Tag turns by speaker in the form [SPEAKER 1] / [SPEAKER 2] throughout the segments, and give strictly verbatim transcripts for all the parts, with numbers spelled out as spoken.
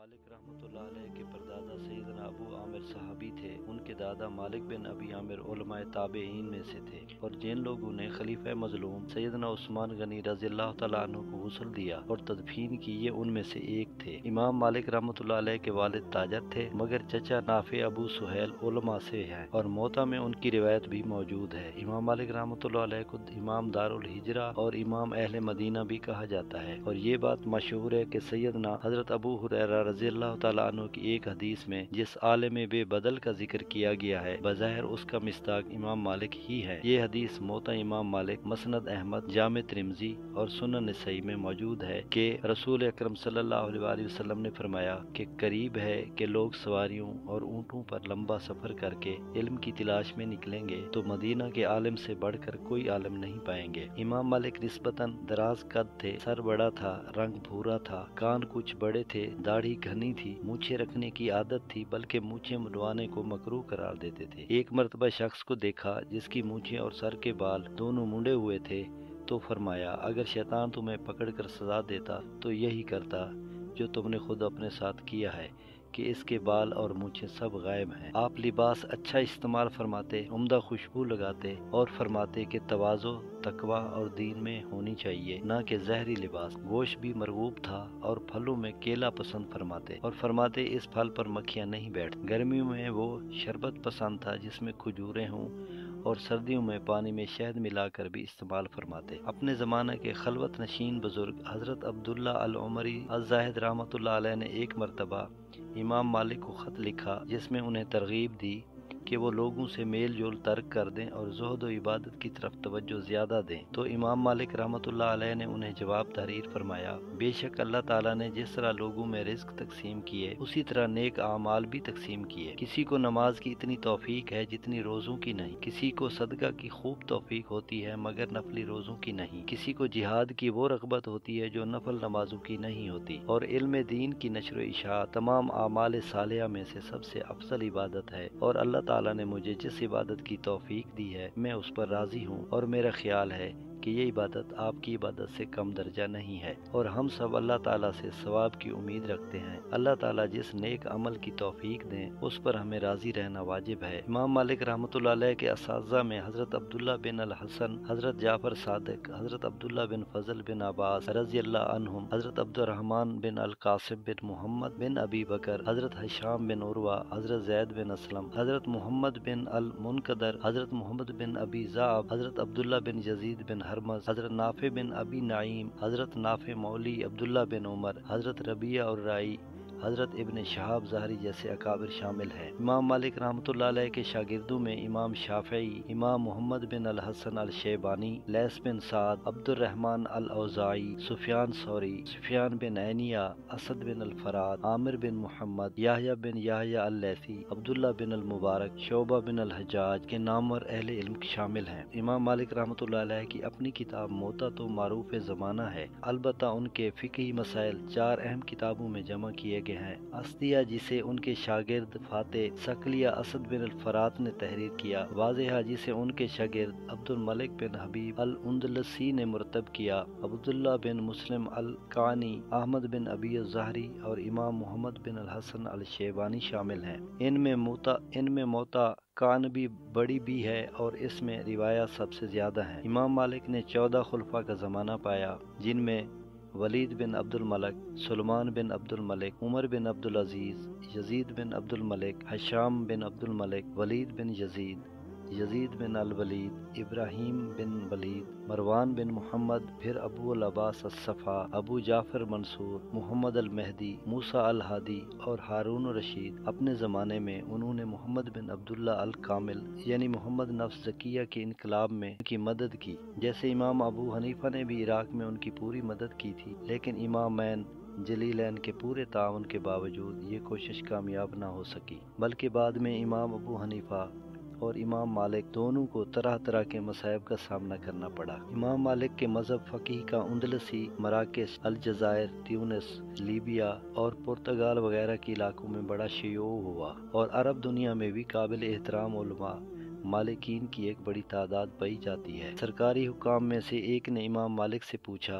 [SPEAKER 1] مالک رحمۃ اللہ علیہ کے پردادا سیدنا ابو عامر صحابی تھے۔ ان کے دادا مالک بن ابی عامر علماء تابعین میں سے تھے، اور جن لوگوں نے خلیفہ مظلوم سیدنا عثمان غنی رضی اللہ تعالیٰ عنہ کو غسل دیا اور تدفین کی، یہ ان میں سے ایک تھے۔ امام مالک رحمۃ اللہ علیہ کے والد تاجر تھے، مگر چچا نافع ابو سہیل علماء سے ہیں، اور موطا میں ان کی روایت بھی موجود ہے۔ امام مالک رحمۃ اللہ علیہ کو امام دار الہجرہ اور امام اہل مدینہ بھی کہا جاتا ہے، اور یہ بات مشہور ہے کہ سیدنا حضرت ابو ہریرہ رضی اللہ تعالیٰ عنہ کی ایک حدیث میں جس عالم بے بدل کا ذکر کیا گیا ہے، بظاہر اس کا مصداق امام مالک ہی ہے۔ یہ حدیث موطا امام مالک، مسند احمد، جامع ترمذی اور سنن نسائی میں موجود ہے کہ رسول اکرم صلی اللہ علیہ وآلہ وسلم نے فرمایا کہ قریب ہے کہ لوگ سواریوں اور اونٹوں پر لمبا سفر کر کے علم کی تلاش میں نکلیں گے تو مدینہ کے عالم سے بڑھ کر کوئی عالم نہیں پائیں گے۔ امام مالک نسبتاً دراز قد تھے، سر بڑا تھا، رنگ بھورا تھا، کان کچھ بڑے تھے، داڑھی گھنی تھی، مونچھیں رکھنے کی عادت تھی، بلکہ مونچھیں منڈوانے کو مکروہ قرار دیتے تھے۔ ایک مرتبہ شخص کو دیکھا جس کی مونچھیں اور سر کے بال دونوں منڈے ہوئے تھے، تو فرمایا اگر شیطان تمہیں پکڑ کر سزا دیتا تو یہی کرتا جو تم نے خود اپنے ساتھ کیا ہے کہ اس کے بال اور مونچھیں سب غائب ہیں۔ آپ لباس اچھا استعمال فرماتے، عمدہ خوشبو لگاتے اور فرماتے کہ تواضع، تقوی اور دین میں ہونی چاہیے، نہ کہ زہری لباس۔ گوشت بھی مرغوب تھا اور پھلوں میں کیلا پسند فرماتے، اور فرماتے اس پھل پر مکھیاں نہیں بیٹھ۔ گرمیوں میں وہ شربت پسند تھا جس میں کھجوریں ہوں، اور سردیوں میں پانی میں شہد ملا کر بھی استعمال فرماتے۔ اپنے زمانہ کے خلوت نشین بزرگ حضرت عبداللہ العمری الزاہد رحمۃ اللہ علیہ نے ایک مرتبہ امام مالک کو خط لکھا جس میں انہیں ترغیب دی کہ وہ لوگوں سے میل جول ترک کر دیں اور زہد و عبادت کی طرف توجہ زیادہ دیں، تو امام مالک رحمۃ اللہ علیہ نے انہیں جواب تحریر فرمایا، بے شک اللہ تعالیٰ نے جس طرح لوگوں میں رزق تقسیم کیے اسی طرح نیک اعمال بھی تقسیم کیے۔ کسی کو نماز کی اتنی توفیق ہے جتنی روزوں کی نہیں، کسی کو صدقہ کی خوب توفیق ہوتی ہے مگر نفلی روزوں کی نہیں، کسی کو جہاد کی وہ رغبت ہوتی ہے جو نفل نمازوں کی نہیں ہوتی، اور علم دین کی نشر و اشاعت تمام اعمال صالحہ میں سے سب سے افضل عبادت ہے، اور اللہ تعالیٰ نے مجھے جس عبادت کی توفیق دی ہے میں اس پر راضی ہوں، اور میرا خیال ہے کہ یہ عبادت آپ کی عبادت سے کم درجہ نہیں ہے، اور ہم سب اللہ تعالیٰ سے ثواب کی امید رکھتے ہیں۔ اللہ تعالیٰ جس نیک عمل کی توفیق دیں اس پر ہمیں راضی رہنا واجب ہے۔ امام مالک رحمۃ اللہ علیہ کے اساتذہ میں حضرت عبداللہ بن الحسن، حضرت جعفر صادق، حضرت عبداللہ بن فضل بن عباس رضی اللہ عنہم، حضرت عبد الرحمن بن القاسم بن محمد بن ابی بکر، حضرت ہشام بن عروہ، حضرت زید بن اسلم، حضرت محمد بن المنقدر، حضرت محمد بن ابی ذئب، حضرت عبداللہ بن یزید بن ہرمز، حضرت نافع بن ابی نعیم، حضرت نافع مولی عبداللہ بن عمر، حضرت ربیعہ الرائی، حضرت ابن شہاب ظاہری جیسے اکابر شامل ہیں۔ امام مالک رحمۃ اللہ علیہ کے شاگردوں میں امام شافعی، امام محمد بن الحسن الشیبانی، لیث بن سعد، عبد الرحمن الاوزاعی، سفیان ثوری، سفیان بن عینیہ، اسد بن الفرات، عامر بن محمد، یحییٰ بن یحییٰ اللیثی، عبداللہ بن المبارک، شعبہ بن الحجاج کے نامور اہل علم شامل ہیں۔ امام مالک رحمۃ اللہ علیہ کی اپنی کتاب موطا تو معروف زمانہ ہے، البتہ ان کے فقہی مسائل چار اہم کتابوں میں جمع کیے گئے ہیں۔ اسدیہ جسے ان کے شاگرد فاتح ثقلیہ اسد بن الفرات نے تحریر کیا، واضحہ جسے ان کے شاگرد عبد الملک بن حبیب الاندلسی نے مرتب کیا، عبداللہ بن مسلم القانی، احمد بن ابی الظاہری اور امام محمد بن الحسن الشیبانی شامل ہیں۔ ان میں موطا ان میں موطا کان بھی بڑی بھی ہے اور اس میں روایات سب سے زیادہ ہیں۔ امام مالک نے چودہ خلفاء کا زمانہ پایا، جن میں ولید بن عبد الملک، سلمان بن عبد الملک، عمر بن عبد العزیز، یزید بن عبد الملک، ہشام بن عبد الملک، ولید بن یزید، یزید بن الولید، ابراہیم بن ولید، مروان بن محمد، پھر ابو العباس الصفا، ابو جعفر منصور، محمد المہدی، موسیٰ الہادی اور ہارون الرشید۔ اپنے زمانے میں انہوں نے محمد بن عبداللہ الکامل یعنی محمد نفس زکیہ کے انقلاب میں ان کی مدد کی، جیسے امام ابو حنیفہ نے بھی عراق میں ان کی پوری مدد کی تھی، لیکن امامین جلیلین کے پورے تعاون کے باوجود یہ کوشش کامیاب نہ ہو سکی، بلکہ بعد میں امام ابو حنیفہ اور امام مالک دونوں کو طرح طرح کے مصائب کا سامنا کرنا پڑا۔ امام مالک کے مذہب فقہ کا اندلسی، مراکش، الجزائر، تیونس، لیبیا اور پرتگال وغیرہ کے علاقوں میں بڑا شیوع ہوا، اور عرب دنیا میں بھی قابل احترام علماء مالکین کی ایک بڑی تعداد پائی جاتی ہے۔ سرکاری حکام میں سے ایک نے امام مالک سے پوچھا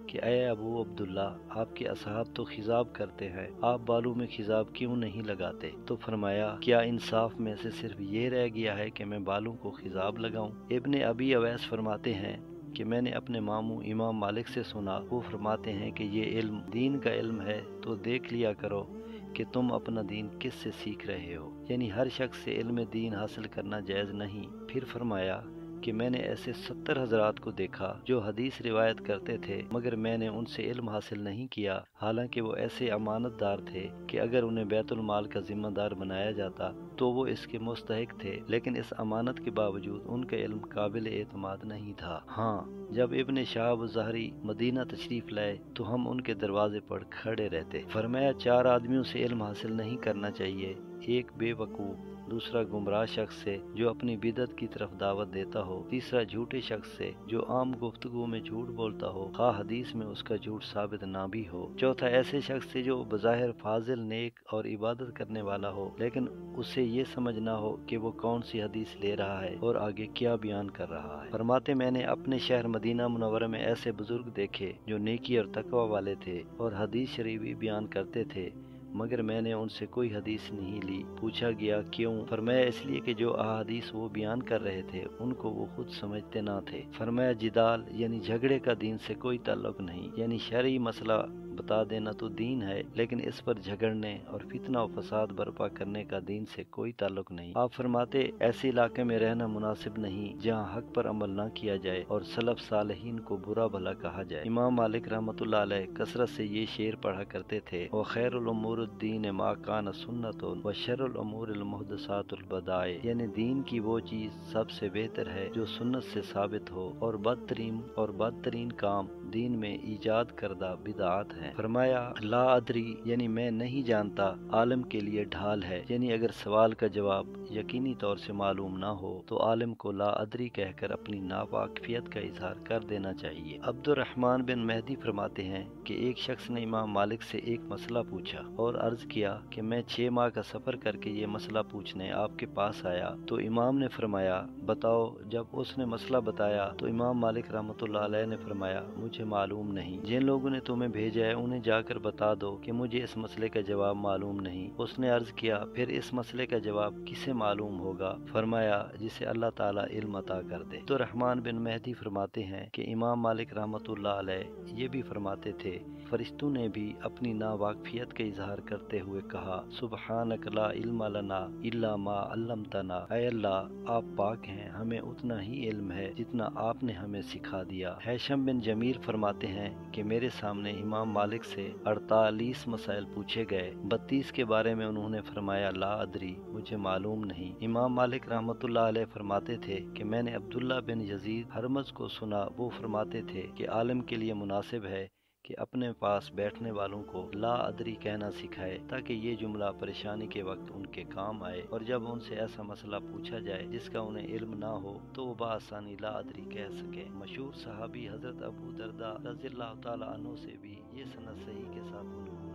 [SPEAKER 1] کہ اے ابو عبداللہ، آپ کے اصحاب تو خضاب کرتے ہیں، آپ بالوں میں خضاب کیوں نہیں لگاتے؟ تو فرمایا کیا انصاف میں سے صرف یہ رہ گیا ہے کہ میں بالوں کو خضاب لگاؤں؟ ابن ابی اویس فرماتے ہیں کہ میں نے اپنے ماموں امام مالک سے سنا، وہ فرماتے ہیں کہ یہ علم دین کا علم ہے تو دیکھ لیا کرو کہ تم اپنا دین کس سے سیکھ رہے ہو، یعنی ہر شخص سے علم دین حاصل کرنا جائز نہیں۔ پھر فرمایا کہ میں نے ایسے ستر حضرات کو دیکھا جو حدیث روایت کرتے تھے مگر میں نے ان سے علم حاصل نہیں کیا، حالانکہ وہ ایسے امانت دار تھے کہ اگر انہیں بیت المال کا ذمہ دار بنایا جاتا تو وہ اس کے مستحق تھے، لیکن اس امانت کے باوجود ان کا علم قابل اعتماد نہیں تھا۔ ہاں، جب ابن شہاب الزہری مدینہ تشریف لائے تو ہم ان کے دروازے پر کھڑے رہتے۔ فرمایا چار آدمیوں سے علم حاصل نہیں کرنا چاہیے، ایک بے وقوف، دوسرا گمراہ شخص سے جو اپنی بدعت کی طرف دعوت دیتا ہو، تیسرا جھوٹے شخص سے جو عام گفتگو میں جھوٹ بولتا ہو خواہ حدیث میں اس کا جھوٹ ثابت نہ بھی ہو، چوتھا ایسے شخص سے جو بظاہر فاضل، نیک اور عبادت کرنے والا ہو لیکن اسے یہ سمجھ نہ ہو کہ وہ کون سی حدیث لے رہا ہے اور آگے کیا بیان کر رہا ہے۔ فرماتے میں نے اپنے شہر مدینہ منورہ میں ایسے بزرگ دیکھے جو نیکی اور تقوی والے تھے اور حدیث شریف بھی بیان کرتے تھے، مگر میں نے ان سے کوئی حدیث نہیں لی۔ پوچھا گیا کیوں؟ فرمایا اس لیے کہ جو احادیث وہ بیان کر رہے تھے ان کو وہ خود سمجھتے نہ تھے۔ فرمایا جدال یعنی جھگڑے کا دین سے کوئی تعلق نہیں، یعنی شرعی مسئلہ بتا دینا تو دین ہے، لیکن اس پر جھگڑنے اور فتنہ و فساد برپا کرنے کا دین سے کوئی تعلق نہیں۔ آپ فرماتے ایسے علاقے میں رہنا مناسب نہیں جہاں حق پر عمل نہ کیا جائے اور سلف صالحین کو برا بھلا کہا جائے۔ امام مالک رحمۃ اللہ علیہ کثرت سے یہ شعر پڑھا کرتے تھے، وخیر الامور الدین ما کان سنت وشر الامور المحدثات البدائع، یعنی دین کی وہ چیز سب سے بہتر ہے جو سنت سے ثابت ہو، اور بدترین اور بدترین کام دین میں ایجاد کردہ بدعات ہیں۔ فرمایا لا ادری یعنی میں نہیں جانتا عالم کے لیے ڈھال ہے، یعنی اگر سوال کا جواب یقینی طور سے معلوم نہ ہو تو عالم کو لا ادری کہہ کر اپنی ناواقفیت کا اظہار کر دینا چاہیے۔ عبد الرحمن بن مہدی فرماتے ہیں کہ ایک شخص نے امام مالک سے ایک مسئلہ پوچھا اور عرض کیا کہ میں چھ ماہ کا سفر کر کے یہ مسئلہ پوچھنے آپ کے پاس آیا، تو امام نے فرمایا بتاؤ۔ جب اس نے مسئلہ بتایا تو امام مالک رحمۃ اللہ علیہ نے فرمایا مجھے معلوم نہیں، جن لوگوں نے تمہیں بھیجا ہے انہیں جا کر بتا دو کہ مجھے اس مسئلے کا جواب معلوم نہیں۔ اس نے عرض کیا پھر اس مسئلے کا جواب کسے معلوم ہوگا؟ فرمایا جسے اللہ تعالیٰ علم عطا کر دے۔ تو رحمان بن مہدی فرماتے ہیں کہ امام مالک رحمۃ اللہ علیہ یہ بھی فرماتے تھے، فرشتوں نے بھی اپنی ناواقفیت کا اظہار کرتے ہوئے کہا سبحانک لا علم لنا الا ما علمتنا، اے اللہ آپ پاک ہیں، ہمیں اتنا ہی علم ہے جتنا آپ نے ہمیں سکھا دیا۔ ہیثم بن جمیل فرماتے ہیں کہ میرے سامنے امام مالک سے اڑتالیس مسائل پوچھے گئے، بتیس کے بارے میں انہوں نے فرمایا لا ادری، مجھے معلوم نہیں۔ امام مالک رحمۃ اللہ علیہ فرماتے تھے کہ میں نے عبداللہ بن یزید ہرمز کو سنا، وہ فرماتے تھے کہ عالم کے لیے مناسب ہے کہ اپنے پاس بیٹھنے والوں کو لا ادری کہنا سکھائے تاکہ یہ جملہ پریشانی کے وقت ان کے کام آئے، اور جب ان سے ایسا مسئلہ پوچھا جائے جس کا انہیں علم نہ ہو تو وہ بآسانی لا ادری کہہ سکے۔ مشہور صحابی حضرت ابو درداء رضی اللہ تعالیٰ عنہ سے بھی یہ سند صحیح کے ساتھ